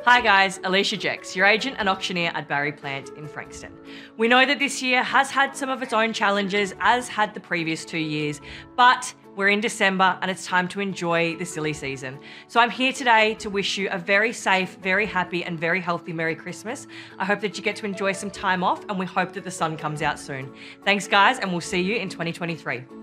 Hi guys, Alyssia Jecks, your agent and auctioneer at Barry Plant in Frankston. We know that this year has had some of its own challenges, as had the previous 2 years, but we're in December and it's time to enjoy the silly season. So I'm here today to wish you a very safe, very happy and very healthy Merry Christmas. I hope that you get to enjoy some time off and we hope that the sun comes out soon. Thanks guys, and we'll see you in 2023.